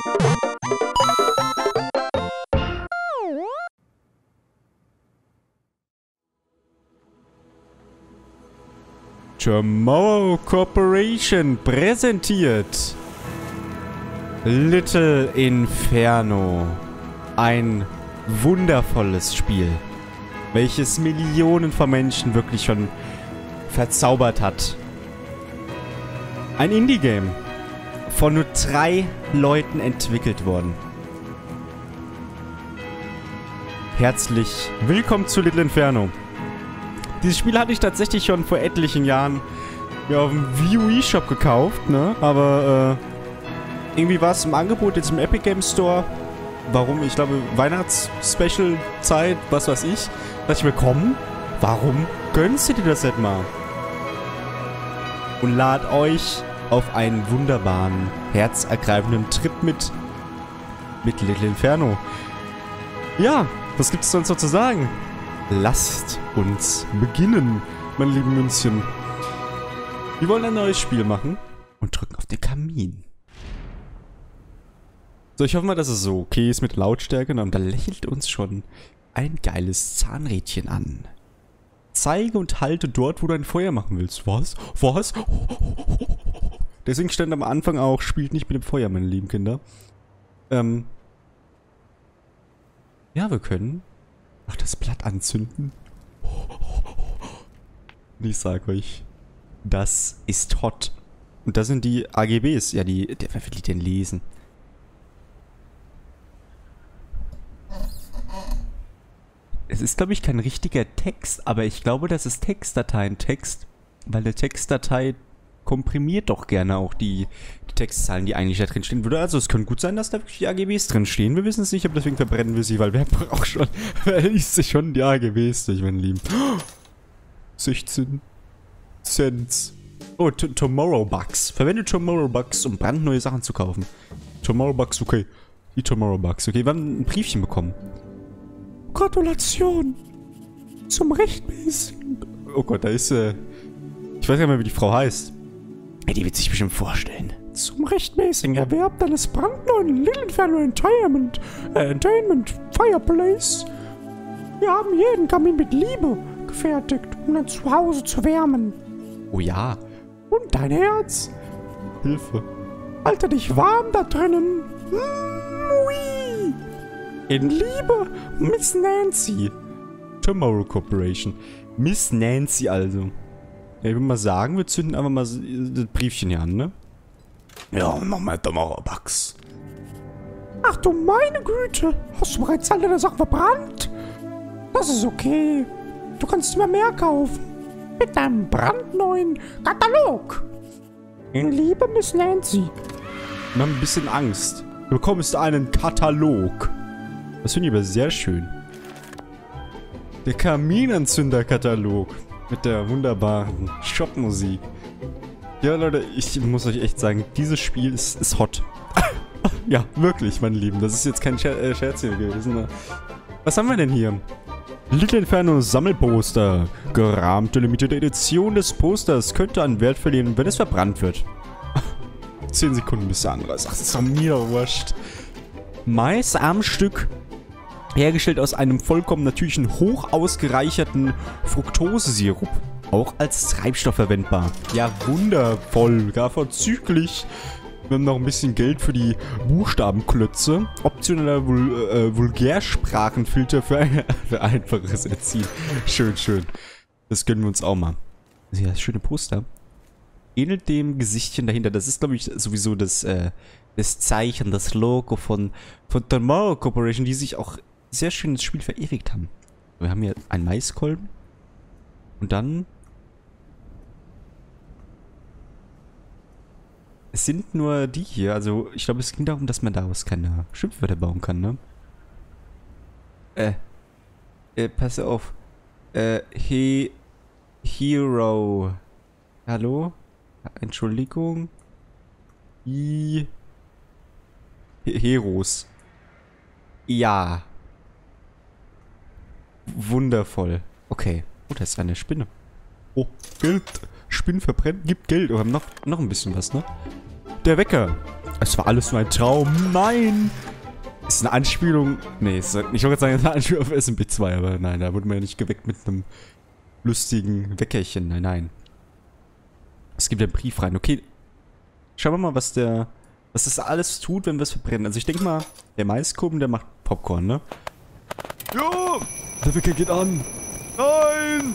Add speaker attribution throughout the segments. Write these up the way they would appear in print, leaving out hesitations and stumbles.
Speaker 1: Tomorrow Corporation präsentiert Little Inferno. Ein wundervolles Spiel, welches Millionen von Menschen wirklich schon verzaubert hat. Ein Indie-Game, von nur 3 Leuten entwickelt worden. Herzlich willkommen zu Little Inferno. Dieses Spiel hatte ich tatsächlich schon vor etlichen Jahren auf dem Wii Shop gekauft, ne? Aber irgendwie war es im Angebot jetzt im Epic Games Store. Warum? Ich glaube, Weihnachts-Special-Zeit, was weiß ich. Da dachte ich mir, komm, warum gönnst du dir das nicht mal? Und lad euch auf einen wunderbaren, herzergreifenden Trip mit Little Inferno. Ja, was gibt es sonst noch zu sagen? Lasst uns beginnen, meine lieben Münzchen. Wir wollen ein neues Spiel machen und drücken auf den Kamin. So, ich hoffe mal, dass es so okay ist mit der Lautstärke. Und da lächelt uns schon ein geiles Zahnrädchen an. Zeige und halte dort, wo du ein Feuer machen willst. Was? Was? Deswegen stand am Anfang auch, spielt nicht mit dem Feuer, meine lieben Kinder. Ja, wir können das Blatt anzünden. Und ich sag euch, das ist hot. Und das sind die AGBs. Ja, wer will die denn lesen? Es ist, glaube ich, kein richtiger Text, aber ich glaube, das ist Textdateien-Text, weil eine Textdatei komprimiert doch gerne auch die Textzahlen, die eigentlich da drin stehen würde. Also es könnte gut sein, dass da wirklich die AGBs drin stehen. Wir wissen es nicht, aber deswegen verbrennen wir sie, weil wer braucht schon, wer liest sich schon die AGBs durch, meine Lieben. 16 Cent. Oh, Tomorrow Bucks. Verwende Tomorrow Bucks, um brandneue Sachen zu kaufen. Tomorrow Bucks, okay. Die Tomorrow Bucks, okay. Wir haben ein Briefchen bekommen. Gratulation zum rechtmäßigen... Oh Gott, da ist, ich weiß gar nicht mehr, wie die Frau heißt. Ja, die wird sich bestimmt vorstellen. Zum rechtmäßigen Erwerb deines brandneuen Little Inferno Entertainment Fireplace. Wir haben jeden Kamin mit Liebe gefertigt, um dein Zuhause zu wärmen. Oh ja. Und dein Herz. Hilfe. Halte dich warm da drinnen. Ui. In Liebe, Miss Nancy. Tomorrow Corporation. Miss Nancy also. Ja, ich würde mal sagen, wir zünden einfach mal das Briefchen hier an, ne? Ja, nochmal Tomorrow Bucks. Ach du meine Güte. Hast du bereits alle deine Sachen verbrannt? Das ist okay. Du kannst immer mehr kaufen. Mit deinem brandneuen Katalog. In Liebe, Miss Nancy. Wir haben ein bisschen Angst. Du bekommst einen Katalog. Das finde ich aber sehr schön. Der Kaminanzünder-Katalog. Mit der wunderbaren Shop-Musik. Ja, Leute, ich muss euch echt sagen, dieses Spiel ist hot. Ja, wirklich, meine Lieben. Das ist jetzt kein Scherz hier gewesen. Was haben wir denn hier? Little Inferno Sammelposter. Gerahmte limitierte Edition des Posters könnte an Wert verlieren, wenn es verbrannt wird. 10 Sekunden bis der andere. Ach, das ist doch mir wurscht. Mais am Stück. Hergestellt aus einem vollkommen natürlichen, hoch ausgereicherten Fructosesirup. Auch als Treibstoff verwendbar. Ja, wundervoll. Gar vorzüglich. Wir haben noch ein bisschen Geld für die Buchstabenklötze. Optioneller Vulgärsprachenfilter für einfaches Erziehen. Schön, schön. Das gönnen wir uns auch mal. Ja, das schöne Poster. Ähnelt dem Gesichtchen dahinter. Das ist, glaube ich, sowieso das Zeichen, das Logo von Tomorrow Corporation, die sich auch sehr schön ins Spiel verewigt haben. Wir haben hier einen Maiskolben. Und dann... Es sind nur die hier. Also, ich glaube, es ging darum, dass man daraus keine Schimpfwörter bauen kann, ne? Pass auf. Hero. Hallo? Entschuldigung. Heroes. Ja. Wundervoll. Okay. Oh, da ist eine Spinne. Oh, Geld. Spinnen verbrennen, gibt Geld. Wir haben noch ein bisschen was, ne? Der Wecker.
Speaker 2: Es war alles nur ein Traum. Nein! Ist eine Anspielung. Nee, ich wollte gerade sagen, es ist eine Anspielung auf SMP2, aber nein, da wurde man ja nicht geweckt mit einem lustigen Weckerchen. Nein, nein. Es gibt einen Brief rein. Okay. Schauen wir mal, was das alles tut, wenn wir es verbrennen. Also ich denke mal, der Maiskolben, der macht Popcorn, ne? Ja! Der Wecker geht an. Nein!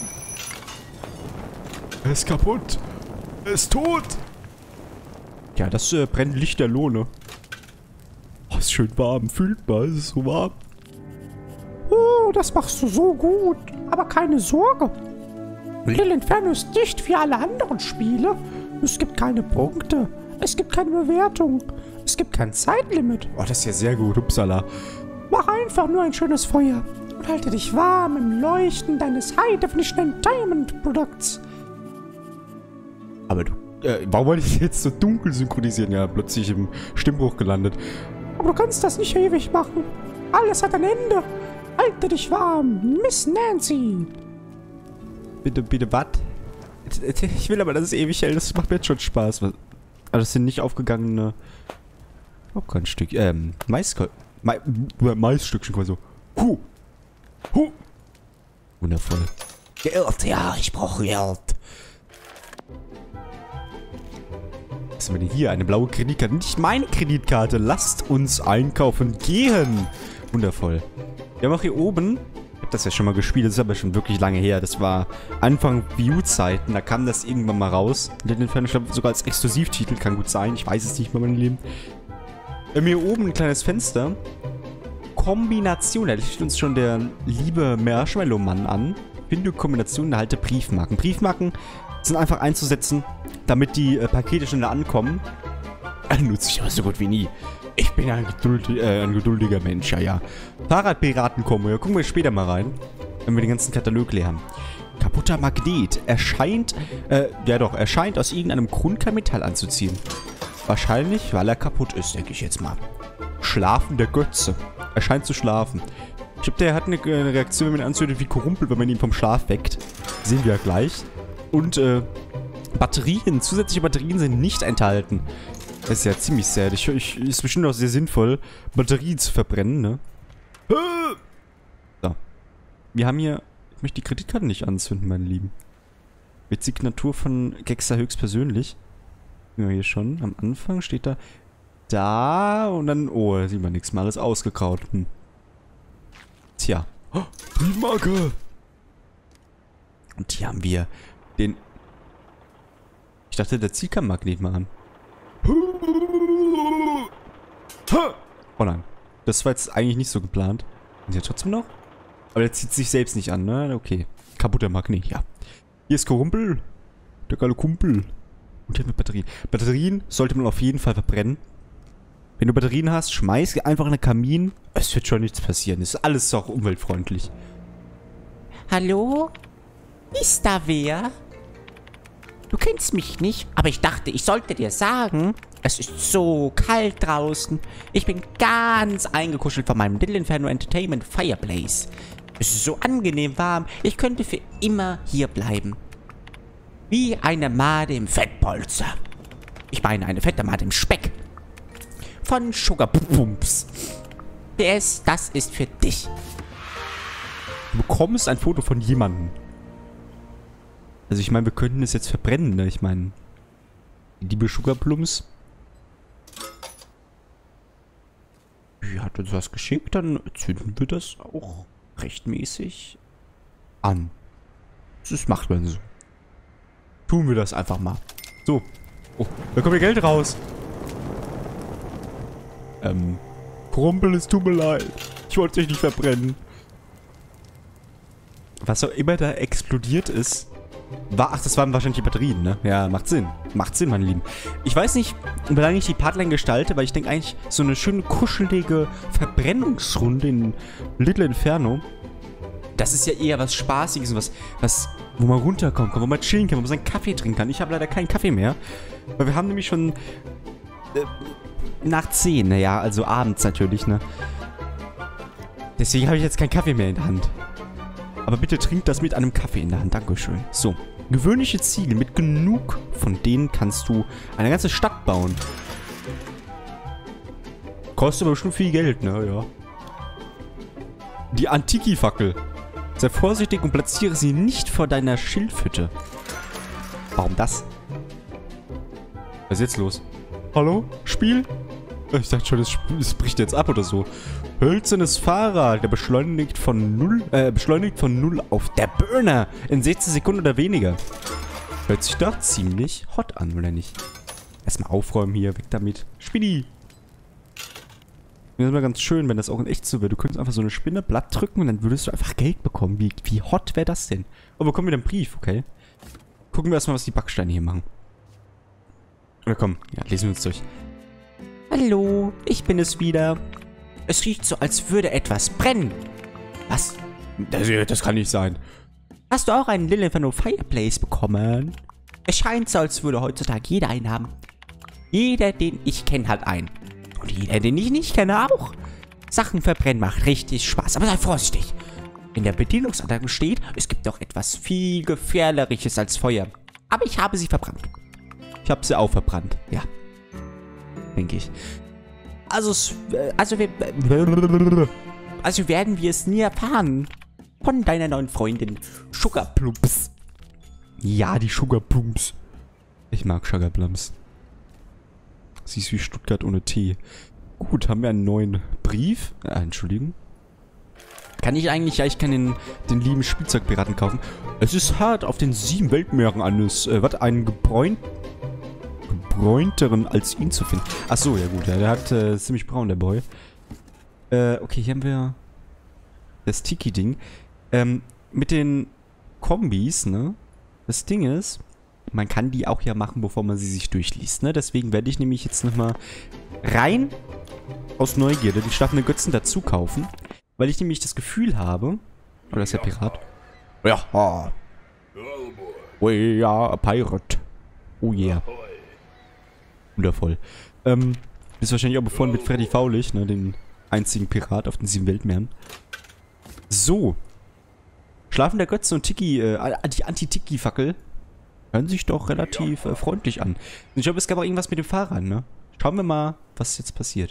Speaker 2: Er ist kaputt. Er ist tot. Ja, das brennt lichterloh, ne? Oh, ist schön warm. Fühlt mal, es ist so warm.
Speaker 1: Oh, das machst du so gut. Aber keine Sorge. Little Inferno ist nicht wie alle anderen Spiele. Es gibt keine Punkte. Es gibt keine Bewertung. Es gibt kein Zeitlimit.
Speaker 2: Oh, das ist ja sehr gut. Upsala.
Speaker 1: Mach einfach nur ein schönes Feuer. Und halte dich warm im Leuchten deines High Definition Entertainment Produkts.
Speaker 2: Aber du, warum wollte ich jetzt so dunkel synchronisieren? Ja, plötzlich im Stimmbruch gelandet.
Speaker 1: Aber du kannst das nicht ewig machen. Alles hat ein Ende. Halte dich warm, Miss Nancy.
Speaker 2: Bitte, was? Ich will aber, dass es ewig hält. Das macht mir jetzt schon Spaß. Aber das sind nicht aufgegangene Popcorn-Stück. Maisstückchen quasi so. Wundervoll. Geld, ja, ich brauche Geld. Was haben wir denn hier? Eine blaue Kreditkarte. Nicht meine Kreditkarte. Lasst uns einkaufen gehen. Wundervoll. Wir haben auch hier oben... Ich habe das ja schon mal gespielt. Das ist aber schon wirklich lange her. Das war Anfang View-Zeiten. Da kam das irgendwann mal raus. Little Inferno, ich glaube, sogar als Exklusivtitel. Kann gut sein. Ich weiß es nicht mehr, mein Lieben. Wir haben hier oben ein kleines Fenster. Kombination. Da liegt uns schon der liebe Marshmallow-Mann an. Finde Kombination, erhalte Briefmarken. Briefmarken sind einfach einzusetzen, damit die Pakete schneller ankommen. Nutze ich aber so gut wie nie. Ich bin ein geduldiger Mensch, ja. Fahrradpiraten kommen, ja, gucken wir später mal rein, wenn wir den ganzen Katalog leer haben. Kaputter Magnet. Erscheint aus irgendeinem Grund kein Metall anzuziehen. Wahrscheinlich, weil er kaputt ist, denke ich jetzt mal. Schlafender Götze. Er scheint zu schlafen. Ich glaube, der hat eine Reaktion, wenn man ihn anzündet, wie Korumpel, wenn man ihn vom Schlaf weckt. Sehen wir ja gleich. Und, Batterien, zusätzliche Batterien sind nicht enthalten. Das ist ja ziemlich sad. Ist bestimmt auch sehr sinnvoll, Batterien zu verbrennen, ne? So. Wir haben hier... Ich möchte die Kreditkarte nicht anzünden, meine Lieben. Mit Signatur von Gexa höchstpersönlich. Ja, hier schon. Am Anfang steht da... Da und dann... Oh, da sieht man nichts mehr. Alles ausgekraut. Tja. Oh, Briefmarke! Und hier haben wir den... Ich dachte, der zieht kein Magnet mal an. Oh nein. Das war jetzt eigentlich nicht so geplant. Ist ja trotzdem noch? Aber der zieht sich selbst nicht an, ne? Okay. Kaputter Magnet, ja. Hier ist Korumpel. Der geile Kumpel. Und hier mit Batterien. Batterien sollte man auf jeden Fall verbrennen. Wenn du Batterien hast, schmeiß einfach in den Kamin. Es wird schon nichts passieren. Das ist alles auch umweltfreundlich.
Speaker 3: Hallo? Ist da wer? Du kennst mich nicht, aber ich dachte, ich sollte dir sagen, es ist so kalt draußen. Ich bin ganz eingekuschelt von meinem Little Inferno Entertainment Fireplace. Es ist so angenehm warm, ich könnte für immer hier bleiben. Wie eine Made im Fettpolster. Ich meine, eine fette Made im Speck. Von Sugar Pumps. PS, das ist für dich.
Speaker 2: Du bekommst ein Foto von jemandem. Also ich meine, wir könnten es jetzt verbrennen, ne? Ich meine, liebe Sugar Plums. Die hat uns was geschickt, dann zünden wir das auch rechtmäßig an. Das macht man so. Tun wir das einfach mal. So. Oh, da kommt ja Geld raus. Krumpel, es tut mir leid. Ich wollte dich nicht verbrennen. Was auch immer da explodiert ist, ach, das waren wahrscheinlich die Batterien, ne? Ja, macht Sinn. Macht Sinn, meine Lieben. Ich weiß nicht, wie lange ich die Partline gestalte, weil ich denke eigentlich, so eine schöne, kuschelige Verbrennungsrunde in Little Inferno, das ist ja eher was Spaßiges und was wo man runterkommen kann, wo man chillen kann, wo man seinen Kaffee trinken kann. Ich habe leider keinen Kaffee mehr, weil wir haben nämlich schon nach 10, naja, also abends natürlich, ne? Deswegen habe ich jetzt keinen Kaffee mehr in der Hand. Aber bitte trinkt das mit einem Kaffee in der Hand. Dankeschön. So. Gewöhnliche Ziegel. Mit genug von denen kannst du eine ganze Stadt bauen. Kostet aber schon viel Geld, ne? Ja. Die Antiki-Fackel. Sei vorsichtig und platziere sie nicht vor deiner Schilfhütte. Warum das? Was ist jetzt los? Hallo? Spiel? Ich dachte schon, es bricht jetzt ab oder so. Hölzernes Fahrrad, der beschleunigt von 0 auf der Burner in 16 Sekunden oder weniger. Hört sich doch ziemlich hot an, oder nicht? Erstmal aufräumen hier, weg damit. Spinni! Das ist mal ganz schön, wenn das auch in echt so wäre. Du könntest einfach so eine Spinne Blatt drücken und dann würdest du einfach Geld bekommen. Wie hot wäre das denn? Oh, wir bekommen wieder einen Brief, okay. Gucken wir erstmal, was die Backsteine hier machen. Oder komm, ja, lesen wir uns durch.
Speaker 3: Hallo, ich bin es wieder. Es riecht so, als würde etwas brennen. Was?
Speaker 2: Das kann nicht sein.
Speaker 3: Hast du auch einen Lillifano Fireplace bekommen? Es scheint so, als würde heutzutage jeder einen haben. Jeder, den ich kenne, hat einen. Und jeder, den ich nicht kenne, auch. Sachen verbrennen macht richtig Spaß. Aber sei vorsichtig. In der Bedienungsanleitung steht, es gibt noch etwas viel Gefährlicheres als Feuer. Aber ich habe sie verbrannt.
Speaker 2: Ich habe sie auch verbrannt.
Speaker 3: Ja. Denke ich. Also werden wir es nie erfahren. Von deiner neuen Freundin Sugar Plumps.
Speaker 2: Ja, die Sugar Plumps. Ich mag Sugar Plumps. Sie ist wie Stuttgart ohne Tee. Gut, haben wir einen neuen Brief. Entschuldigen. Kann ich eigentlich... Ja, ich kann den lieben Spielzeugpiraten kaufen. Es ist hart, auf den 7 Weltmeeren einen gebräunteren als ihn zu finden. Ach so, ja gut. Ja, der hat ziemlich braun, der Boy. Okay, hier haben wir das Tiki-Ding. Mit den Kombis, ne? Das Ding ist, man kann die auch ja machen, bevor man sie sich durchliest, ne? Deswegen werde ich nämlich jetzt nochmal rein aus Neugierde die schlafenden Götzen dazu kaufen. Weil ich nämlich das Gefühl habe... Oder ist der Pirat? Ja. We are a pirate. Oh yeah. Wundervoll. Ist wahrscheinlich auch befreundet mit Freddy Faulig, ne? Den einzigen Pirat auf den 7 Weltmeeren. So. Schlafender Götze und Tiki, die Anti-Tiki-Fackel hören sich doch relativ freundlich an. Ich glaube, es gab auch irgendwas mit dem Fahrrad, ne? Schauen wir mal, was jetzt passiert.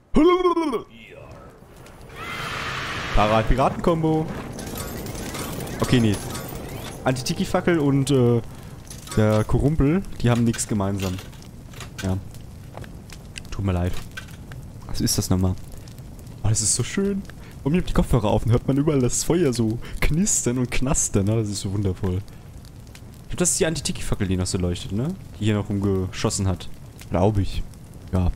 Speaker 2: Fahrrad-Piraten-Kombo. Okay, nee. Anti-Tiki-Fackel und der Korumpel, die haben nichts gemeinsam. Ja. Tut mir leid. Was ist das nochmal? Oh, das ist so schön. Und mir die Kopfhörer auf und hört man überall das Feuer so knistern und knastern. Ne? Das ist so wundervoll. Ich glaube, das ist die Anti-Tiki-Fackel, die noch so leuchtet, ne? Die hier noch rumgeschossen hat. Glaube ich. Ja.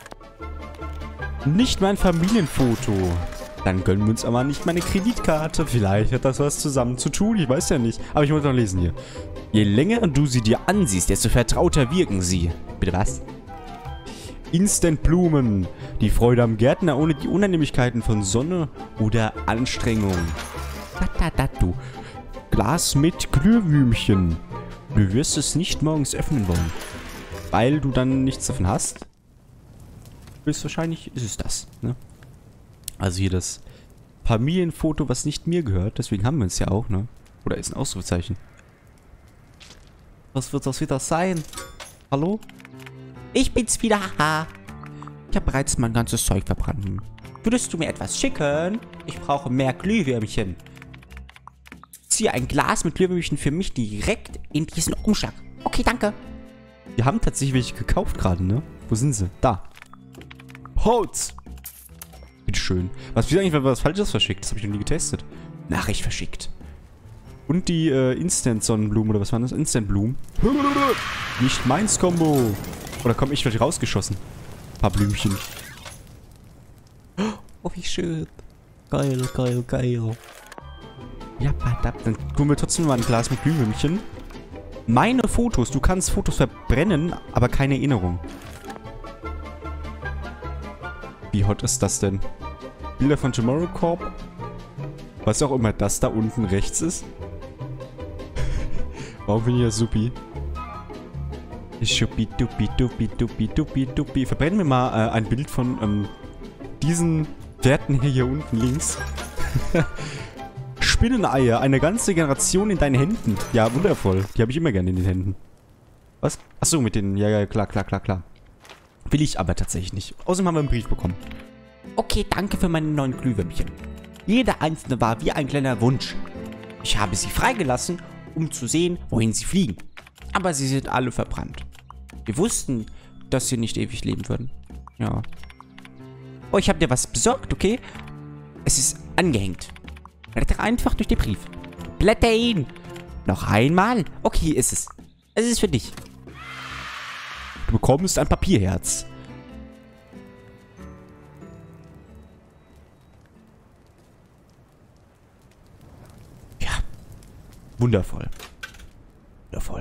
Speaker 2: Nicht mein Familienfoto. Dann gönnen wir uns aber nicht meine Kreditkarte. Vielleicht hat das was zusammen zu tun. Ich weiß ja nicht. Aber ich muss noch lesen hier. Je länger du sie dir ansiehst, desto vertrauter wirken sie. Bitte was? Instant-Blumen. Die Freude am Gärtner ohne die Unannehmlichkeiten von Sonne oder Anstrengung. Du. Glas mit Glühwürmchen. Du wirst es nicht morgens öffnen wollen. Weil du dann nichts davon hast. Höchstwahrscheinlich ist es das, ne? Also hier das Familienfoto, was nicht mir gehört. Deswegen haben wir es ja auch, ne? Oder ist ein Ausrufezeichen. Was wird das wieder sein? Hallo?
Speaker 3: Ich bin's wieder, haha. Ich habe bereits mein ganzes Zeug verbrannt. Würdest du mir etwas schicken? Ich brauche mehr Glühwürmchen. Ziehe ein Glas mit Glühwürmchen für mich direkt in diesen Umschlag. Okay, danke.
Speaker 2: Wir haben tatsächlich welche gekauft gerade, ne? Wo sind sie? Da. Holz! Bitteschön. Was ist eigentlich, wenn man was Falsches verschickt? Das habe ich noch nie getestet. Nachricht verschickt. Und die Instant-Sonnenblumen, oder was waren das? Instant-Blumen. Nicht meins, Combo. Oder komm, ich werde rausgeschossen. Ein paar Blümchen.
Speaker 3: Oh, wie schön. Geil, geil, geil.
Speaker 2: Ja, dann tun wir trotzdem mal ein Glas mit Glühwürmchen. Meine Fotos. Du kannst Fotos verbrennen, aber keine Erinnerung. Wie hot ist das denn? Bilder von Tomorrow Corp. Was auch immer das da unten rechts ist. Warum bin ich ja supi? Schuppi-duppi-duppi-duppi-duppi-duppi. Verbrennen wir mal ein Bild von diesen Werten hier unten links. Spinneneier, eine ganze Generation in deinen Händen. Ja, wundervoll. Die habe ich immer gerne in den Händen. Was? Achso, mit den... Ja, klar. Will ich aber tatsächlich nicht. Außerdem haben wir einen Brief bekommen.
Speaker 3: Okay, danke für meine neuen Glühwürmchen. Jeder einzelne war wie ein kleiner Wunsch. Ich habe sie freigelassen, um zu sehen, wohin sie fliegen. Aber sie sind alle verbrannt. Wir wussten, dass sie nicht ewig leben würden. Ja. Oh, ich habe dir was besorgt, okay? Es ist angehängt. Blätter einfach durch den Brief. Blätter ihn. Noch einmal. Okay, ist es. Es ist für dich.
Speaker 2: Du bekommst ein Papierherz. Ja. Wundervoll. Wundervoll.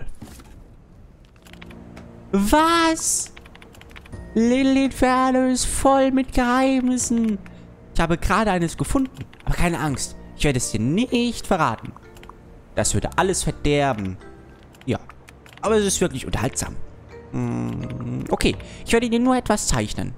Speaker 3: Was? Little Inferno ist voll mit Geheimnissen. Ich habe gerade eines gefunden. Aber keine Angst. Ich werde es dir nicht verraten. Das würde alles verderben. Ja. Aber es ist wirklich unterhaltsam. Okay. Ich werde dir nur etwas zeichnen.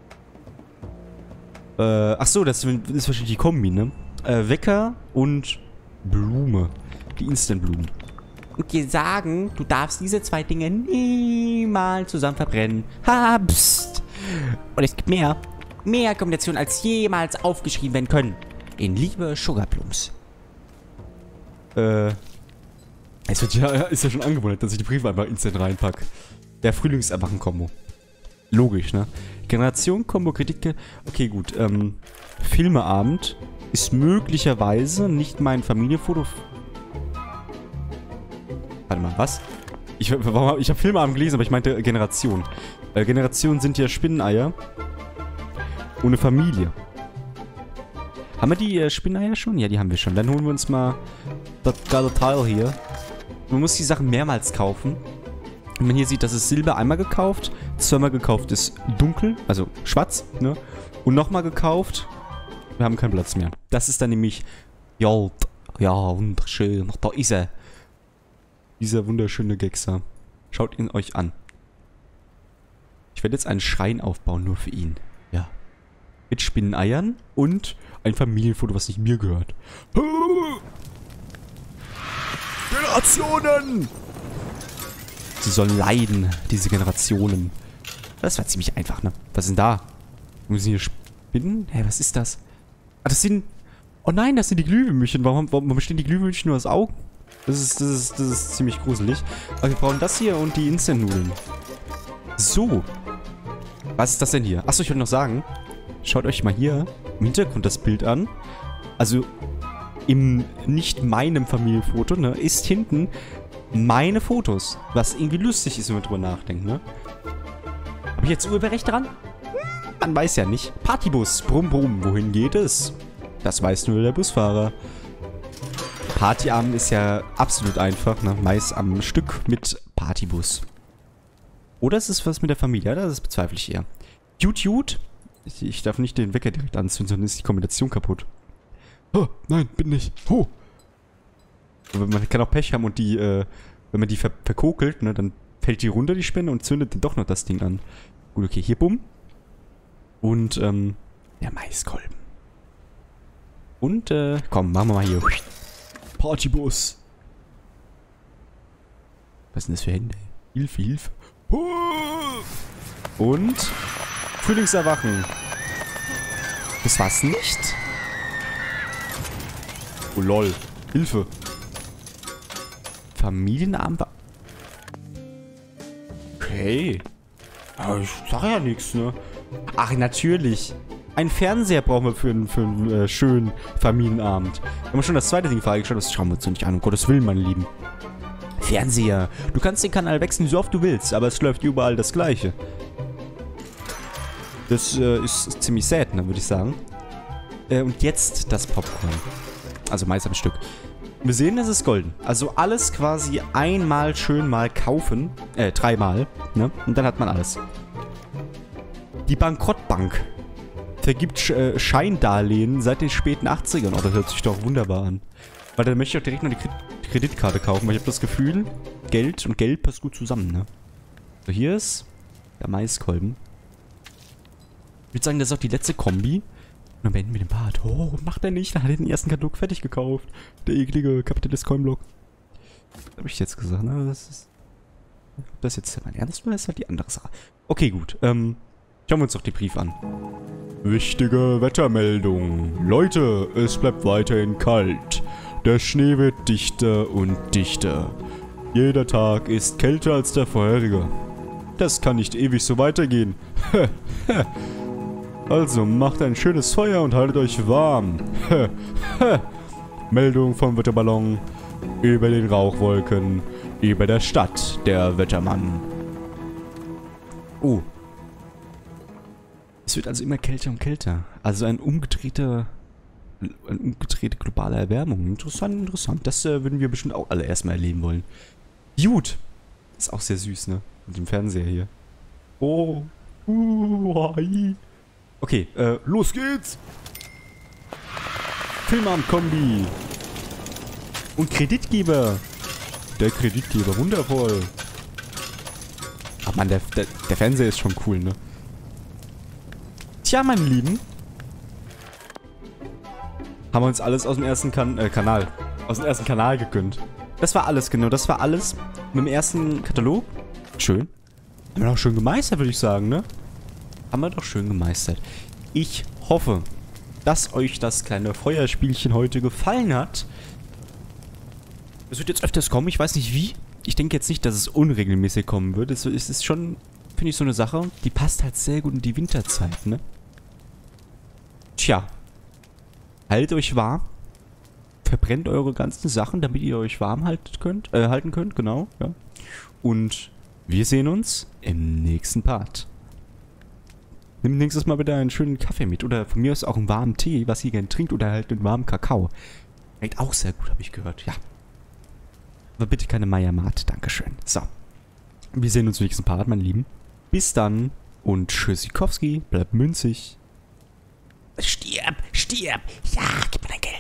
Speaker 2: Ach so, das ist wahrscheinlich die Kombi, ne? Wecker und Blume. Die Instant-Blumen.
Speaker 3: Und dir sagen, du darfst diese zwei Dinge niemals zusammen verbrennen. Ha, psst. Und es gibt mehr. Mehr Kombinationen, als jemals aufgeschrieben werden können. In Liebe, Sugarplums.
Speaker 2: Ist ja schon angewohnt, dass ich die Briefe einfach instant reinpacke. Der Frühlingserwachen-Kombo. Logisch, ne? Generation-Kombo, Kritik. Okay, gut. Filmeabend ist möglicherweise nicht mein Familienfoto. Warte mal, was? Ich habe Filmeabend gelesen, aber ich meinte Generation. Generationen sind ja Spinneneier. Ohne Familie. Haben wir die Spinneneier schon? Ja, die haben wir schon. Dann holen wir uns mal das geile Teil hier. Man muss die Sachen mehrmals kaufen. Wenn man hier sieht, das ist Silber einmal gekauft. Zweimal gekauft ist dunkel, also schwarz, ne? Und nochmal gekauft. Wir haben keinen Platz mehr. Das ist dann nämlich Gold. Ja, wunderschön. Da ist er. Dieser wunderschöne Gexer. Schaut ihn euch an. Ich werde jetzt einen Schrein aufbauen, nur für ihn. Ja. Mit Spinneneiern und ein Familienfoto, was nicht mir gehört. Generationen! Sie sollen leiden, diese Generationen. Das war ziemlich einfach, ne? Was ist denn da? Müssen hier Spinnen? Hä, was ist das? Ah, das sind... Oh nein, das sind die Glühwürmchen. Warum bestehen die Glühwürmchen nur aus Augen? Das ist ziemlich gruselig. Aber wir brauchen das hier und die Instant-Nudeln. So. Was ist das denn hier? Achso, ich wollte noch sagen. Schaut euch mal hier im Hintergrund das Bild an. Also im nicht meinem Familienfoto, ne, ist hinten meine Fotos. Was irgendwie lustig ist, wenn man drüber nachdenkt, ne? Habe ich jetzt Urheberrecht dran? Man weiß ja nicht. Partybus. Brumm, brumm. Wohin geht es? Das weiß nur der Busfahrer. Partyabend ist ja absolut einfach, ne? Meist am Stück mit Partybus. Oder ist es was mit der Familie? Ja, das bezweifle ich eher. Jut. Ich darf nicht den Wecker direkt anzünden, sonst ist die Kombination kaputt. Oh, nein, bin nicht. Oh. Man kann auch Pech haben und die, wenn man die verkokelt, ne, dann fällt die runter, die Spinne, und zündet dann doch noch das Ding an. Gut, okay, hier bumm. Und, der Maiskolben. Und, komm, machen wir mal hier. Partybus. Was sind das für Hände? Hilfe, Hilfe. Und Frühlingserwachen. Das war's nicht? Oh lol. Hilfe. Familienabend. Okay. Aber ich sag ja nichts, ne? Ach, natürlich. Ein Fernseher brauchen wir für einen schönen Familienabend. Wir haben schon das zweite Ding freigeschaltet. Das schauen wir uns nicht an. Um Gottes Willen, meine Lieben. Fernseher. Du kannst den Kanal wechseln, so oft du willst, aber es läuft überall das Gleiche. Das ist ziemlich sad, ne, würde ich sagen. Und jetzt das Popcorn. Also meist am Stück. Wir sehen, es ist golden. Also alles quasi einmal schön mal kaufen. Dreimal, ne? Und dann hat man alles. Die Bankrottbank vergibt Scheindarlehen seit den späten 80ern. Oh, das hört sich doch wunderbar an. Weil dann möchte ich auch direkt noch die Kreditkarte kaufen, weil ich habe das Gefühl, Geld und Geld passt gut zusammen, ne? So, hier ist der Maiskolben. Ich würde sagen, das ist auch die letzte Kombi. Und dann beenden wir den Part. Oh, macht er nicht. Dann hat er den ersten Katalog fertig gekauft. Der eklige Kapitalist Coinblock. Was habe ich jetzt gesagt? Na, das ist... Ob das jetzt mein Ernst war, ist halt die andere Sache. Okay, gut. Schauen wir uns doch den Brief an. Wichtige Wettermeldung. Leute, es bleibt weiterhin kalt. Der Schnee wird dichter und dichter. Jeder Tag ist kälter als der vorherige. Das kann nicht ewig so weitergehen. Also macht ein schönes Feuer und haltet euch warm. Meldung vom Wetterballon über den Rauchwolken über der Stadt, der Wettermann. Oh. Es wird also immer kälter und kälter. Also eine umgedrehte globale Erwärmung. Interessant, interessant. Das würden wir bestimmt auch alle erstmal erleben wollen. Gut. Ist auch sehr süß, ne? Mit dem Fernseher hier. Oh. Okay, los geht's. Filmamt-Kombi. Und Kreditgeber. Der Kreditgeber, wundervoll. Ach man, der Fernseher ist schon cool, ne? Tja, meine Lieben. Haben wir uns alles aus dem ersten Kanal. Aus dem ersten Kanal gegönnt. Das war alles, genau. Das war alles mit dem ersten Katalog. Schön. Haben wir doch schön gemeistert, würde ich sagen, ne? Haben wir doch schön gemeistert. Ich hoffe, dass euch das kleine Feuerspielchen heute gefallen hat. Es wird jetzt öfters kommen, ich weiß nicht wie. Ich denke jetzt nicht, dass es unregelmäßig kommen wird. Es ist schon, finde ich, so eine Sache, die passt halt sehr gut in die Winterzeit, ne? Tja. Haltet euch warm. Verbrennt eure ganzen Sachen, damit ihr euch warm halten könnt, genau, ja. Und wir sehen uns im nächsten Part. Nimm nächstes Mal bitte einen schönen Kaffee mit. Oder von mir aus auch einen warmen Tee, was ihr gerne trinkt. Oder halt einen warmen Kakao. Schmeckt auch sehr gut, habe ich gehört. Ja. Aber bitte keine Maya-Mate. Dankeschön. So. Wir sehen uns im nächsten Part, meine Lieben. Bis dann. Und Tschüssikowski. Bleibt münzig.
Speaker 3: Stirb, stirb. Ja, gib mir dein Geld.